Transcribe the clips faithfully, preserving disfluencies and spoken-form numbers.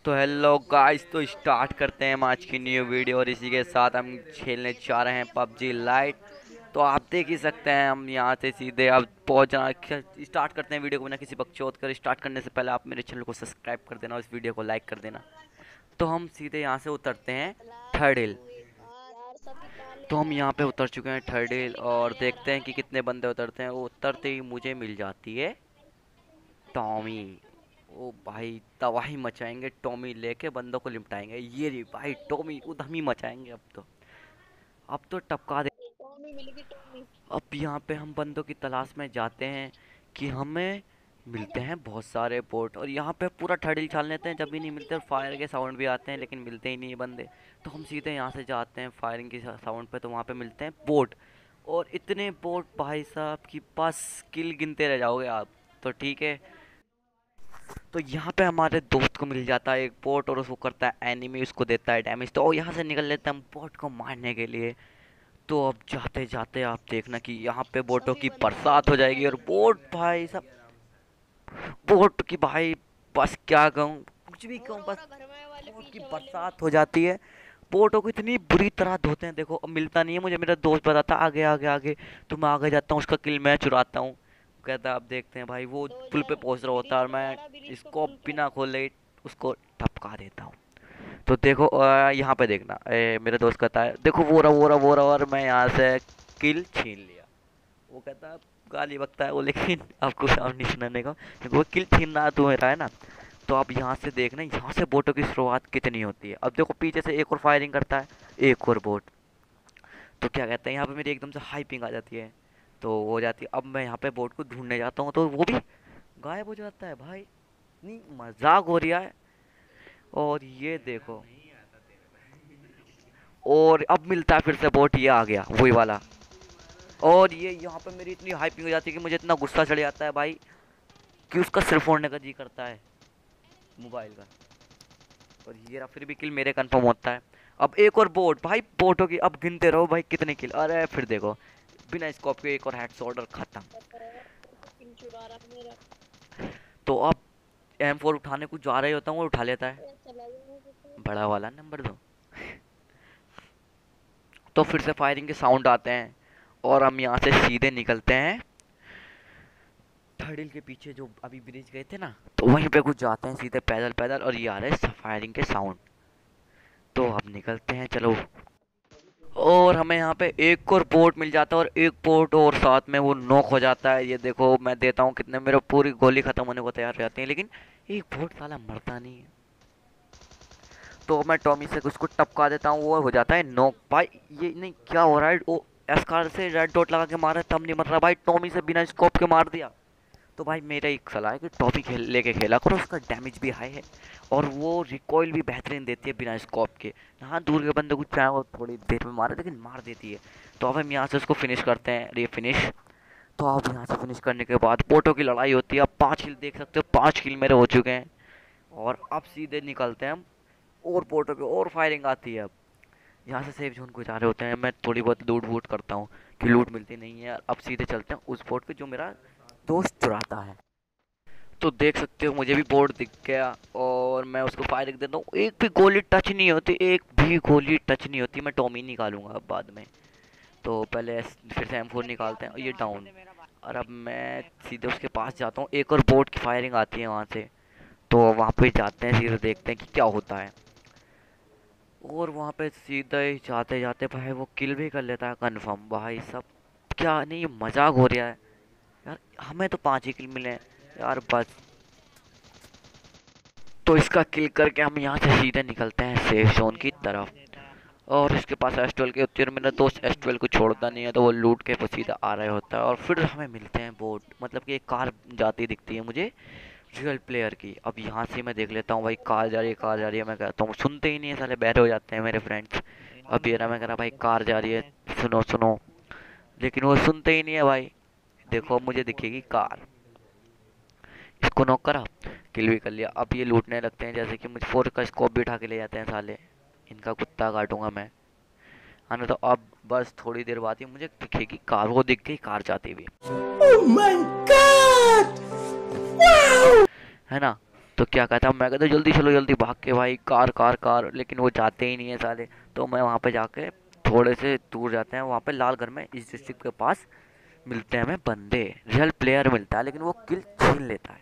तो hello guys, तो start करते हैं हम आज की न्यू वीडियो। और इसी के साथ हम खेलने जा रहे हैं पबजी लाइट। तो आप देख ही सकते हैं हम यहाँ से सीधे अब पहुँचना स्टार्ट करते हैं वीडियो को बिना किसी बकचोद कर। स्टार्ट करने से पहले आप मेरे चैनल को सब्सक्राइब कर देना और इस वीडियो को लाइक कर देना। तो हम सीधे यहाँ से उतरते हैं थर्ड हिल। तो हम यहाँ पे उतर चुके हैं थर्ड हिल और देखते हैं कि कितने बंदे उतरते हैं। वो उतरते ही मुझे मिल जाती है टॉमी। ओ भाई, तबाही मचाएंगे। टॉमी लेके बंदों को निपटाएंगे। ये रे भाई, टॉमी उधमी मचाएंगे। अब तो अब तो टपका दे। टॉमी मिल गई टॉमी। अब यहाँ पे हम बंदों की तलाश में जाते हैं कि हमें मिलते हैं बहुत सारे बोट। और यहाँ पे पूरा ठड़ी छाल लेते हैं, जब भी नहीं मिलते। और फायर के साउंड भी आते हैं लेकिन मिलते ही नहीं है बंदे। तो हम सीधे यहाँ से जाते हैं फायरिंग के साउंड पे, तो वहाँ पे मिलते हैं बोट। और इतने बोट भाई साहब कि बस किल गिनते रह जाओगे आप। तो ठीक है, तो यहाँ पे हमारे दोस्त को मिल जाता है एक बोट और उसको करता है एनिमी, उसको देता है डैमेज। तो यहाँ से निकल लेते हैं हम बोट को मारने के लिए। तो अब जाते जाते आप देखना कि यहाँ पे बोटों सभी की बंदे बरसात हो जाएगी। और बोट भाई सब बोट की भाई, बस क्या कहूँ, कुछ भी कहूँ, और बस और घर में वाले बोट की पीछे वाले भी। बरसात हो जाती है। बोटों को इतनी बुरी तरह धोते हैं। देखो अब मिलता नहीं है मुझे। मेरा दोस्त बताता आगे आगे आगे, तो मैं आगे जाता हूँ, उसका किल मैं चुराता हूँ। कहता अब देखते हैं भाई। वो दो पुल पे हजार पहुंच रहा होता है ब्रिज और पे मैं खड़ा, ब्रिज पे इसको फुल बिना क्लैप। खोले उसको टपका देता हूँ। तो देखो अ, यहाँ पे देखना, ए, मेरा दोस्त कहता है देखो वो रहा वो रहा वो रहा, और मैं यहाँ से किल छीन लिया। वो कहता है, गाली बकता है वो, लेकिन आपको साउंड नहीं सुनाने का क्योंकि वो किल छीनना तो मेरा है ना। तो आप यहाँ से देखना, यहाँ से बोटों की शुरुआत कितनी होती है। अब देखो पीछे से एक और फायरिंग करता है, एक और बोट। तो क्या कहते हैं, यहाँ पे मेरी एकदम से हाइपिंग आ जाती है। तो वो हो जाती है। अब मैं यहाँ पे बोट को ढूंढने जाता हूँ तो वो भी गायब हो जाता है भाई। नहीं, मजाक हो रहा है। और ये देखो, और अब मिलता है फिर से बोट। ये आ गया वही वाला। और ये यहाँ पे मेरी इतनी हाइपिंग हो जाती है कि मुझे इतना गुस्सा चढ़ जाता है भाई कि उसका सिर फोड़ने का जी करता है, मोबाइल का। और ये रहा, फिर भी किल मेरे कंफर्म होता है। अब एक और बोट भाई, बोटों की अब गिनते रहो भाई कितने किल। अरे फिर देखो, बिना स्कोप के एक और हेडशॉट और खत्म। किल चुरा रहा है मेरा। तो अब एम फोर उठाने को जा रहे होता हूँ और उठा लेता है। ए, चला गया किसी। बड़ा वाला नंबर दो। तो फिर से फायरिंग के साउंड आते हैं और हम यहाँ से सीधे निकलते हैं थर्ड हिल के पीछे जो अभी ब्रिज गए थे ना, तो वहीं पे कुछ जाते हैं सीधे पैदल पैदल। और ये आ रहे हैं फायरिंग के साउंड। तो अब निकलते हैं चलो। और हमें यहाँ पे एक और बोट मिल जाता है और एक बोट और साथ में वो नॉक हो जाता है। ये देखो मैं देता हूँ कितने, मेरे पूरी गोली खत्म होने को तैयार हो जाती है, लेकिन एक बोट साला मरता नहीं है। तो मैं टॉमी से उसको टपका देता हूँ, वो हो जाता है नॉक। भाई ये नहीं, क्या हो रहा है, वो एस्कार से रेड डॉट लगा के मारा तब नहीं मर रहा भाई, टॉमी से बिना स्कोप के मार दिया। तो भाई मेरा एक सलाह है कि टॉपी खेल लेके खेला करो, उसका डैमेज भी हाई है और वो रिकॉइल भी बेहतरीन देती है बिना स्कोप के। हाँ, दूर के बंदे को चाहे वो थोड़ी देर में मारे लेकिन मार देती है। तो अब हम यहाँ से उसको फिनिश करते हैं, ये फिनिश। तो अब यहाँ से फिनिश करने के बाद पोटो की लड़ाई होती है। अब पाँच किल देख सकते हो, पाँच किल मेरे हो चुके हैं। और अब सीधे निकलते हैं हम, और पोटो की और फायरिंग आती है। अब यहाँ से सेफ जोन को जा रहे होते हैं, मैं थोड़ी बहुत लूट वूट करता हूँ कि लूट मिलती नहीं है। अब सीधे चलते हैं उस बोट पे जो मेरा दोस्त चुराता है। तो देख सकते हो मुझे भी बोर्ड दिख गया और मैं उसको फायर देता हूँ। एक भी गोली टच नहीं होती, एक भी गोली टच नहीं होती। मैं टॉमी निकालूंगा अब बाद में। तो पहले एस- फिर से एम फोर निकालते हैं और ये डाउन। और अब मैं सीधे उसके पास जाता हूँ, एक और बोट की फायरिंग आती है वहाँ से। तो वहाँ पे जाते हैं, सीधे देखते हैं कि क्या होता है। और वहाँ पे सीधे ही जाते जाते भाई वो किल भी कर लेता है कन्फर्म। भाई सब, क्या नहीं, ये मजाक हो रहा है यार। हमें तो पाँच ही किल मिले हैं यार, बस। तो इसका किल करके हम यहाँ से सीधे निकलते हैं सेफ जोन की तरफ। और इसके पास एस ट्वेल्व की होती है और मेरा दोस्त एस ट्वेल्व को छोड़ता नहीं है, तो वो लूट के बस सीधा आ रहा होता है। और फिर हमें मिलते हैं बोट, मतलब कि एक कार जाती दिखती है मुझे, रियल प्लेयर की। अब यहाँ से मैं देख लेता हूँ भाई, कार जा रही है कार जा रही है। मैं कहता हूँ, सुनते ही नहीं है साले, बहरे हो जाते हैं मेरे फ्रेंड्स। अब ये रहा, मैं कह रहा भाई कार जा रही है, सुनो सुनो, लेकिन वो सुनते ही नहीं है भाई। देखो मुझे दिखेगी कार, इसको नॉक करा, किल भी कर लिया। अब ये लूटने लगते हैं, जैसे कि मुझे फोर का स्कोप भी उठा के ले जाते हैं साले। इनका कुत्ता काटूंगा मैं, है ना। तो अब बस थोड़ी देर बाद ही मुझे दिखेगी कार, वो दिख गई कार जाती हुई, Oh my god! है ना। तो क्या कहता हूँ, मैं कहता हूँ जल्दी चलो जल्दी भाग के भाई, कार कार कार, लेकिन वो जाते ही नहीं है साले। तो मैं वहाँ पे जाके थोड़े से दूर जाते हैं, वहाँ पे लाल घर में इस डिस्ट्रिक्ट के पास मिलते हैं हमें बंदे। रियल प्लेयर मिलता है, लेकिन वो किल छीन लेता है।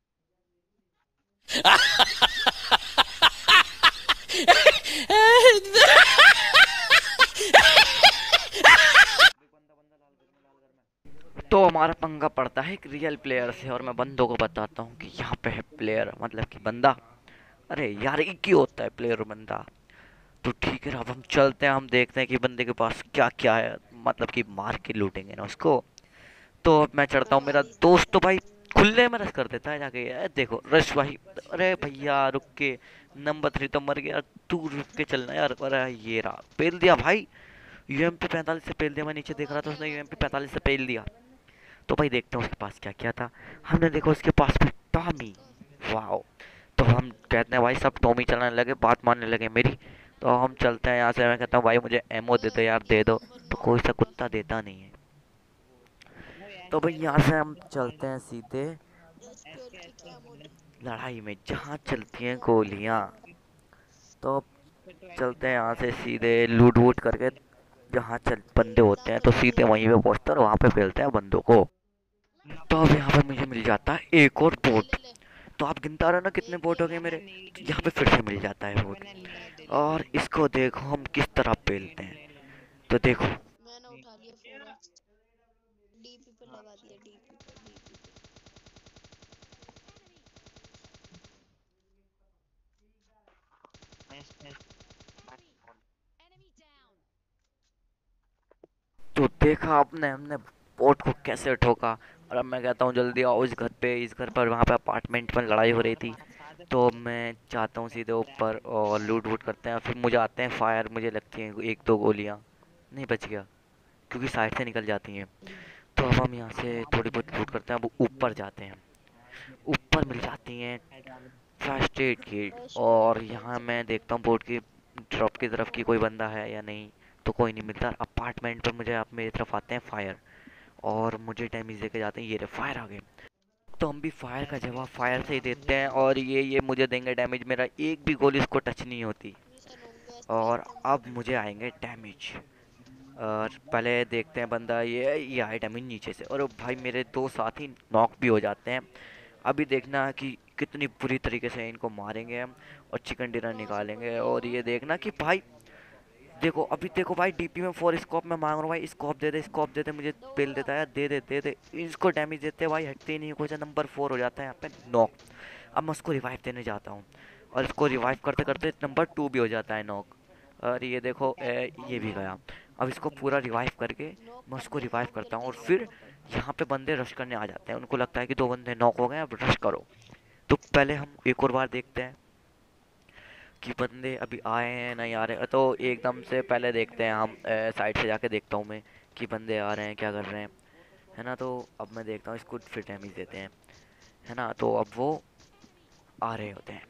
तो हमारा पंगा पड़ता है एक रियल प्लेयर से, और मैं बंदों को बताता हूँ कि यहाँ पे है प्लेयर, मतलब कि बंदा। अरे यार एक ही होता है प्लेयर और बंदा। तो ठीक है, अब हम चलते हैं, हम देखते हैं कि बंदे के पास क्या क्या है, मतलब कि मार के लूटेंगे ना उसको। तो अब मैं चढ़ता हाँ हूँ, मेरा भाई दोस्त तो भाई खुले में रश कर देता है जाके, "ए, देखो रश भाई। अरे भैया रुक के, नंबर थ्री तो मर गया, तू रुक के चलना यार। अरे ये रहा, पेल दिया भाई। यूएमपी पैंतालीस से पेल दिया, मैं नीचे देख रहा था, उसने यूएमपी पैंतालीस से पेल दिया। तो भाई देखते हैं उसके पास क्या क्या था। हमने देखा उसके पास में टॉमी। वाह। तो हम कहते हैं भाई, सब टॉमी चलाने लगे, बात मानने लगे मेरी। तो हम चलते हैं यहाँ से, मैं कहता हूँ भाई मुझे एमओ दे दो यार, दे दो। तो कोई सा कुत्ता देता नहीं है। तो भाई यहाँ से हम चलते हैं सीधे एस ट्वेल्व की क्या मोड लड़ाई में, जहाँ चलती हैं गोलियाँ। तो अब चलते हैं यहाँ से सीधे लूट वूट करके, जहाँ चल बंदे होते हैं तो सीधे वहीं पे पहुँचते हैं और वहाँ पे फैलते हैं बंदों को। तो अब यहाँ पे मुझे मिल जाता है एक और ले बोट। ले ले तो आप गिनता रहो ना कितने एक बोट हो एक गए मेरे। एक तो यहाँ पे फिर से मिल जाता है बोट। एक और इसको देखो हम किस तरह पेलते हैं। तो देखो, मैंने उठा लिया फोर एक्स डीपी पे लगा दिया डीपी पे डीपी पे तो देखा आपने हमने बोट को कैसे ठोका। और अब मैं कहता हूँ जल्दी आओ इस घर पे, इस घर पर, वहाँ पे अपार्टमेंट में लड़ाई हो रही थी। तो मैं चाहता हूँ सीधे ऊपर और लूट वूट करते हैं, फिर मुझे आते हैं फायर, मुझे लगती हैं एक दो गोलियाँ। नहीं बच गया, क्योंकि साइड से निकल जाती हैं। तो अब हम यहाँ से थोड़ी बहुत लूट करते हैं, अब ऊपर जाते हैं। ऊपर मिल जाती हैं फर्स्ट एड किट। एस और ट्वेल्व यहाँ कैंसिल मैं देखता हूँ बोर्ड की ड्रॉप की तरफ कि कोई बंदा है या नहीं। तो कोई नहीं मिलता। अपार्टमेंट पर मुझे आप मेरी तरफ आते हैं फायर, और मुझे डैमेज देके जाते हैं। ये रे फायर आ गए। तो हम भी फायर का जवाब फायर से ही देते हैं, और ये ये मुझे देंगे डैमेज, मेरा एक भी गोली इसको टच नहीं होती। मिशन होंगे और स्पेक्ट्रम अब मुझे आएंगे डैमेज। और पहले देखते हैं बंदा, ये ये आए डैमेज नीचे से, और भाई मेरे दो साथी नॉक भी हो जाते हैं। अभी देखना कि कितनी बुरी तरीके से इनको मारेंगे हम, और चिकन डिनर कहाँ से पड़ निकालेंगे। रही है और वो ये देखना कि भाई, देखो अभी देखो भाई, डीपी में फोर स्कोप में मांग रहा हूँ भाई, स्कोप दे दे, स्कोप दे दे, मुझे दो पेल उड़ा देता है, दे दे दे दे। इसको डैमेज देते हैं भाई, हटते ही नहीं, कुछ नंबर फोर हो जाता है यहाँ पे नॉक। अब मैं उसको रिवाइव देने जाता हूँ, और इसको रिवाइव करते करते नंबर टू भी हो जाता है नॉक। और ये देखो ए, ये भी गया। अब इसको पूरा रिवाइव करके नॉक मैं कर उसको दिया रिवाइव नॉक करता हूँ, करके और साइड फिर पकड़ यहाँ पे बंदे रश करने आ जाते हैं, उनको लगता है कि दो बंदे नॉक हो गए, अब रश करो। तो पहले हम एक और बार देखते हैं कि बंदे अभी आए हैं नहीं आ रहे। तो एकदम से पहले देखते हैं हम, साइड से जाके देखता हूँ मैं कि बंदे आ रहे हैं क्या कर रहे हैं, है ना। तो अब मैं देखता हूँ इसको फिर डैमेज देते हैं, है ना। तो अब वो आ रहे होते हैं,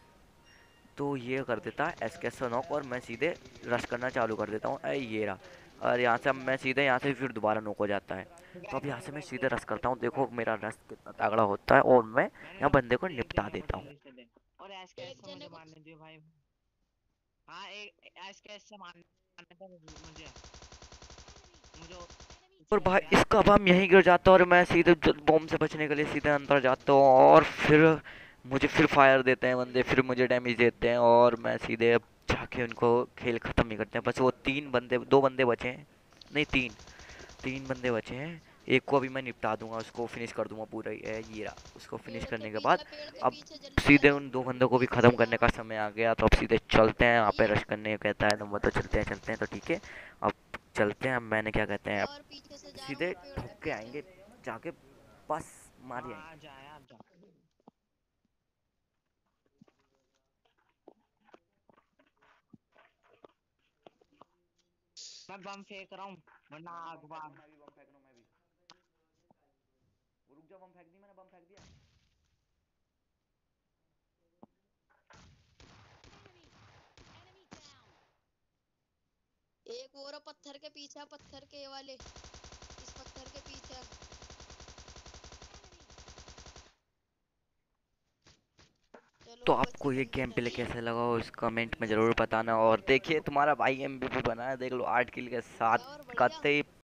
तो ये कर देता है एस के नॉक, और मैं सीधे रश करना चालू कर देता हूँ। अरे ये रहा। और यहाँ से अब मैं सीधे यहाँ से फिर दोबारा नॉक हो जाता है। तो अब यहाँ से मैं सीधे रश करता हूँ, देखो मेरा रश कितना तगड़ा होता है, और मैं यहाँ बंदे को निपटा देता हूँ। एक जने को और भाई इसका अब हम यहीं गिर जाता है, और मैं सीधे बॉम्ब से बचने के लिए सीधे अंदर जाता हूँ, और फिर मुझे फिर फायर देते हैं बंदे, फिर मुझे डैमेज देते हैं, और मैं सीधे अब जाके उनको खेल ख़त्म ही करते हैं। बस वो तीन बंदे, दो बंदे बचे हैं, नहीं तीन, तीन बंदे बचे हैं। एक को अभी मैं निपटा दूंगा, उसको फिनिश कर दूंगा पूरा ही। ए, ये रहा। उसको फिनिश पेड़ के करने के बाद पीछे पेड़ के अब पीछे जल्दी आ सीधे जाओ उन दो बंदों को भी पीछे ख़त्म से करने जाओ का समय आ गया। तो अब सीधे चलते हैं, वहाँ पे ये रश करने को कहता है नंबर, तो चलते हैं चलते हैं, तो ठीक है। अब चलते हैं, अब मैंने क्या कहते हैं, अब और पीछे से जाओ सीधे पेड़ ठोक के के पीछे आएंगे जाके, बस मार ही आएंगे। मैं भी बम फेंक रहा हूँ, मैं भी। रुक जा, बम फेंक दी मैंने, बम फेंक दिया। एक और पत्थर के पीछे पत्थर के ये वाले इस पत्थर के पीछे तो बहुत आपको अच्छी ये बंदी गेम प्ले लगी। कैसा लगा उस कमेंट में ज़रूर बताना। और देखिए तुम्हारा भाई एमवीपी बना है, देख लो आठ किल के और साथ बढ़िया। कतई